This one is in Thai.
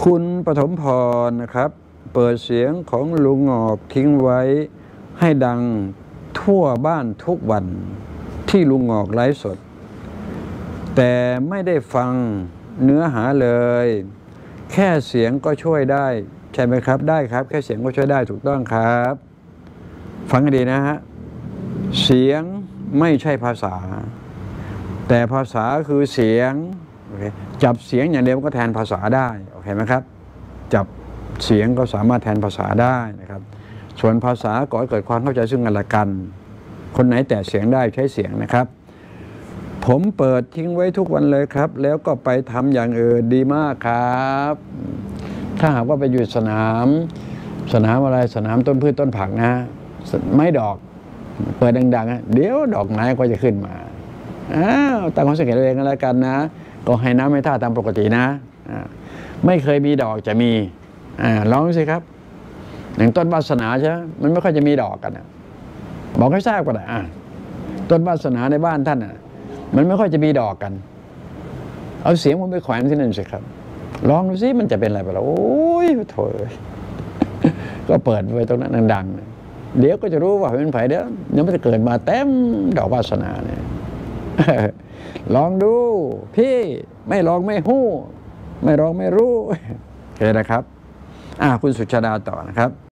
คุณปฐมพรนะครับเปิดเสียงของลุงงอกทิ้งไว้ให้ดังทั่วบ้านทุกวันที่ลุงงอกไลฟ์สดแต่ไม่ได้ฟังเนื้อหาเลยแค่เสียงก็ช่วยได้ใช่ไหมครับได้ครับแค่เสียงก็ช่วยได้ถูกต้องครับฟังให้ดีนะฮะเสียงไม่ใช่ภาษาแต่ภาษาคือเสียงจับเสียงอย่างเดียวก็แทนภาษาได้โอเคไหมครับจับเสียงก็สามารถแทนภาษาได้นะครับส่วนภาษาก่อให้เกิดความเข้าใจซึ่งกันและกันคนไหนแต่เสียงได้ใช้เสียงนะครับผมเปิดทิ้งไว้ทุกวันเลยครับแล้วก็ไปทำอย่างอื่นดีมากครับถ้าหากว่าไปอยู่สนามอะไรสนามต้นพืชต้นผักนะไม้ดอกเปิดดังๆเดี๋ยวดอกไม้ก็จะขึ้นมาตั้งความสังเกตเองกันแล้วกันนะก็ให้น้ำให้ท่าตามปกตินะไม่เคยมีดอกจะมีลองดูสิครับอย่างต้นวาสนาใช่ไหมมันไม่ค่อยจะมีดอกกันบอกให้ทราบก็ได้ต้นวาสนาในบ้านท่านมันไม่ค่อยจะมีดอกกันเอาเสียงมันไปแขวนที่นั่นสิครับลองดูสิมันจะเป็นอะไรไปแล้วโอ้ยโถก็เปิดไว้ตรงนั้นดังๆเดี๋ยวก็จะรู้ว่าเป็นไผ่เดี๋ยวยังไม่จะเกิดมาเต็มดอกวาสนาเนี่ยลองดูพี่ไม่ลองไม่หู้ไม่ลองไม่รู้โอเคนะครับคุณสุชาดาต่อนะครับ